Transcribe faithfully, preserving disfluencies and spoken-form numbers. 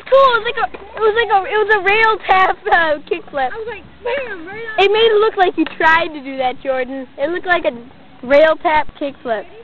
cool. It was like a, it was like a, it was a rail tap uh, kickflip. I was like, bam, right on. It made it look like you tried to do that, Jordan. It looked like a rail tap kickflip.